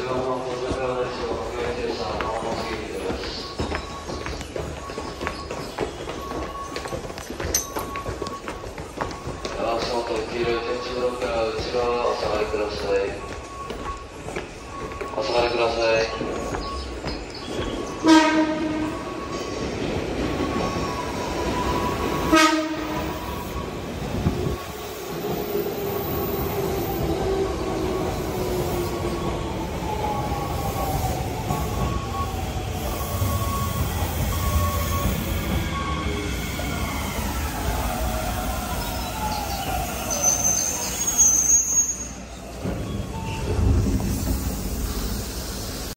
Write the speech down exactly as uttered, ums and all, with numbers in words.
内側の到着側ですよ、国内停車、まもなく過ぎています。足元、黄色い点字ブロックの内側、お下がりください。お下がりください。